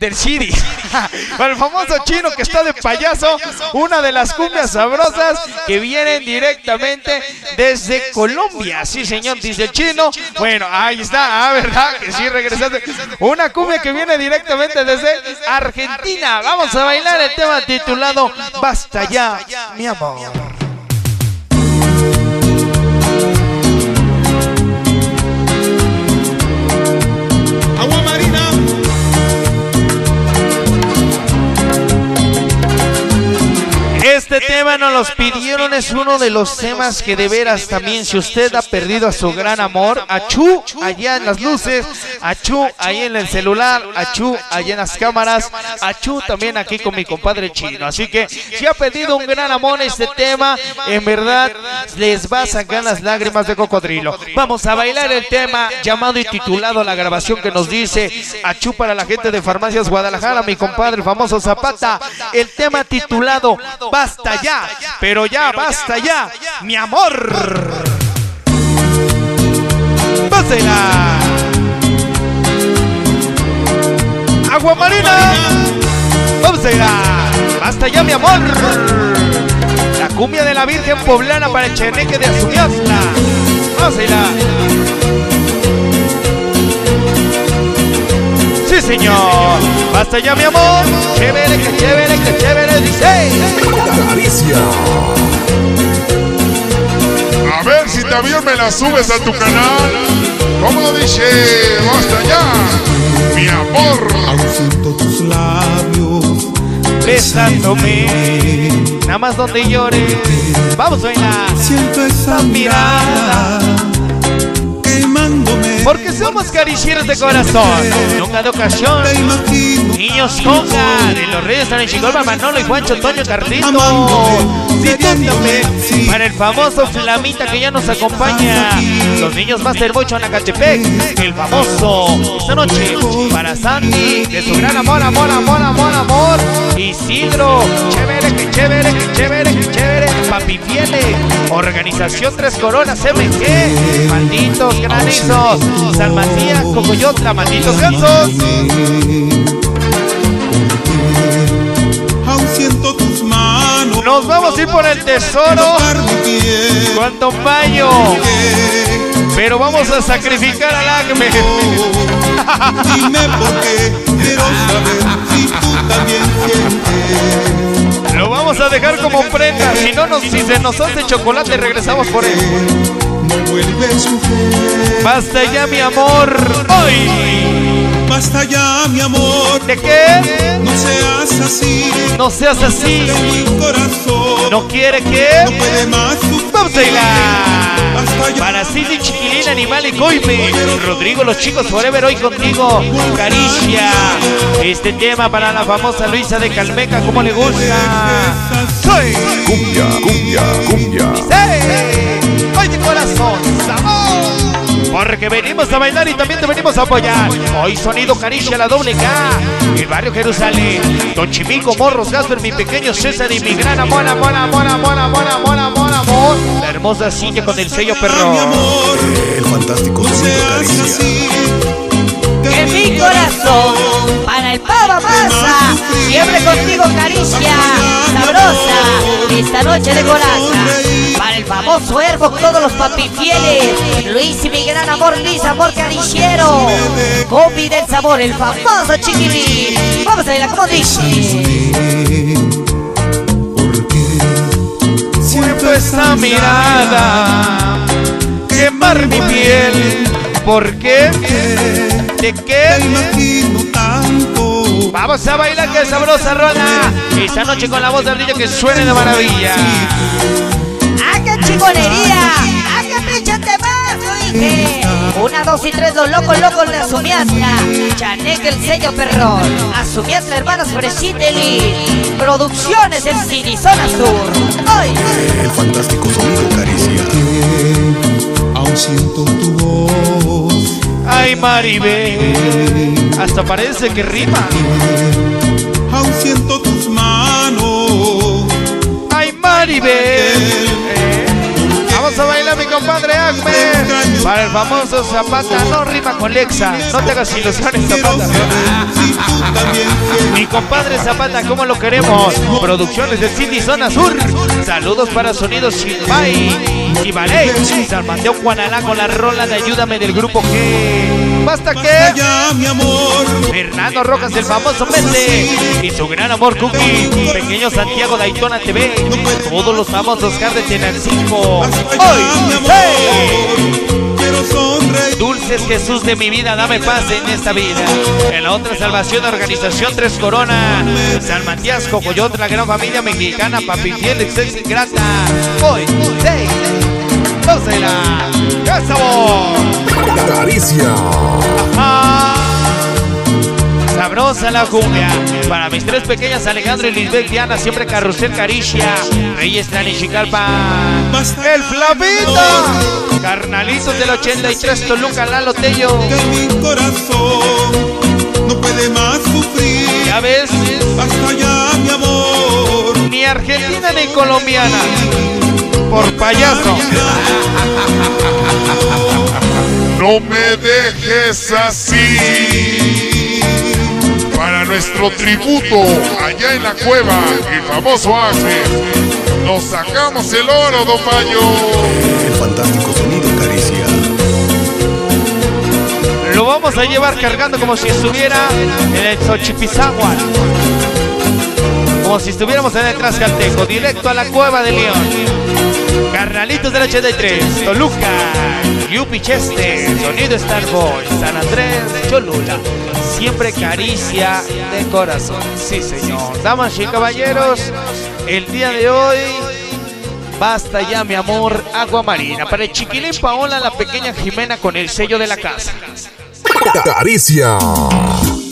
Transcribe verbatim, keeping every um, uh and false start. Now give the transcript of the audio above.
del Chidi. Para el famoso chino que está de payaso, una de las cumbias sabrosas que vienen directamente desde Colombia. Sí, señor, dice el chino. Bueno, ahí está, ah, ¿verdad? Que sí, regresaste. Una cumbia que viene directamente desde Argentina. Vamos a bailar el tema titulado Basta ya, mi amor. Agua Marina. Este tema nos los pidieron, es uno de los temas que de veras también, si usted ha perdido a su gran amor, a Chu allá en las luces, a Chu ahí en el celular, a Chu allá en las cámaras, a Chu también aquí con mi compadre chino. Así que si ha perdido un gran amor este tema, en verdad les va a sacar las lágrimas de cocodrilo. Vamos a bailar el tema llamado y titulado, la grabación que nos dice a Chu para la gente de Farmacias Guadalajara, mi compadre el famoso Zapata, el tema titulado Basta ya, pero ya, basta ya, mi amor. Pásela. Agua Marina. Pásela. Basta ya, mi amor. La cumbia de la Virgen Poblana para el Cheneque de Azumiazla. Pásela. Sí, señor. Basta ya, mi amor. Chévere, que chévere, que chévere, dice. Caricia. A ver si también me la subes a tu canal. ¿Cómo dice? Basta ya, mi amor. Aún siento tus labios besándome, nada más donde llores. Vamos a bailar. Siento esa mirada quemándome. Porque somos caricieros de corazón, nunca de ocasión. Niños conga, de los Reyes San Chicolba, Manolo y Juancho, Toño, Carlito. Pidiéndome para el famoso Flamita que ya nos acompaña. Los niños Master Boy Chonacatepec, el famoso. Esta noche para Sandy, de su gran amor, amor, amor, amor, amor. Isidro, chévere, que chévere, que chévere, que chévere. Papi Fiele, Organización Tres Coronas, M G, malditos granizos. San Matías, Cocoyotla, malditos gansos. Aún siento tus manos. Nos vamos a ir por el tesoro con Don Mayo, pero vamos a sacrificar al Acme. Dime por qué, quiero saber si tú también sientes. Lo vamos a dejar como prenda, si no nos, si se nos hace chocolate regresamos por él. No vuelves mujer. Basta ya, mi amor. Hoy. Basta ya, mi amor. ¿De qué? No seas así. No seas así. De mi corazón. ¿No quiere que? No puede más sufrir. Vamos a bailar. Basta ya. Para Cindy, Chiquilín, Animal y Coime. Rodrigo, los chicos forever hoy contigo. Caricia. Este tema para la famosa Luisa de Calmeca, ¿cómo le gusta? Soy Cumbia, cumbia, cumbia. sí. Hoy de corazón, sabor. Porque venimos a bailar y también te venimos a apoyar. Hoy sonido Caricia, la doble K. El barrio Jerusalén. Don Chimico, Morros, Gasper, mi pequeño César y mi gran amor, amor, amor, amor, amor, amor, amor, amor. La hermosa Cintia con el sello perro. El fantástico sonido Caricia. En mi corazón, para el Pava Masa, siempre contigo Caricia, sabrosa, esta noche de coraza. Para el famoso Herbo, todos los papi fieles, Luis y mi gran amor, Luis, amor cariciero. Copi del sabor, el famoso Chiquilín. Vamos a ver cómo dice. Siento esa mirada quemar mi piel. ¿Por qué? ¿De qué? Vamos a bailar, que sabrosa rola. Esta noche con la voz del niño que suene de maravilla. ¡Ah, qué chingonería! ¡Ah, qué pinchante más, dije! Una, dos y tres, los locos, locos de Azumiazla. Chaneque, el sello perrón. Azumiazla, hermanas Fresiteli. Producciones en City Zona Sur. ¡Ay! El fantástico sonido Caricia. Aún siento tu voz. Ay, Maribel, hasta parece que rima. Aún siento tus manos. Ay, Maribel, eh. Vamos a bailar, mi compadre Acme. Para el famoso Zapata, no rima con Lexa. No te hagas ilusiones, Zapata. Mi compadre Zapata, ¿cómo lo queremos? Producciones del City Zona Sur. Saludos para Sonidos Chimbay y Ballet. San Mateo Guanalá con la rola de Ayúdame del grupo G. ¿Basta que? Fernando Rojas, el famoso Mete. Y su gran amor Cookie. Pequeño Santiago Daytona T V. Todos los famosos Oscar de Tenancinco. Hoy, hey. Dulces Jesús de mi vida, dame paz en esta vida. En la otra salvación, organización Tres Corona. San Matías, Cocoyot, la gran familia mexicana, Papi Fiel, Excelsi Grata. Hoy, hey. ¡Dósela! ¡Qué sabor! Caricia. Ajá. Sabrosa la cumbia. Para mis tres pequeñas, Alejandro y Lisbeth Diana, siempre Carrusel Caricia. Reyes Tlanixicalpa. El Flavito. Carnalitos del ochenta y tres, Toluca, Lalo Tello. Que mi corazón no puede más sufrir. Ya ves. Basta ya, mi amor. Ni argentina ni colombiana. Por payaso. No me dejes así. Para nuestro tributo allá en la cueva, el famoso Acme. Nos sacamos el oro, don Mayo. El fantástico sonido Caricia. Lo vamos a llevar cargando como si estuviera en el Xochipizáhuatl. Como si estuviéramos en el Tlaxcalteco, directo a la cueva de León. Carnalitos del ochenta y tres, Toluca, Yupi Cheste, Sonido Starboy, San Andrés, Cholula. Siempre Caricia de corazón. Sí, señor. Damas y caballeros, el día de hoy, basta ya, mi amor, agua marina. Para el Chiquilín Paola, la pequeña Jimena con el sello de la casa. Caricia.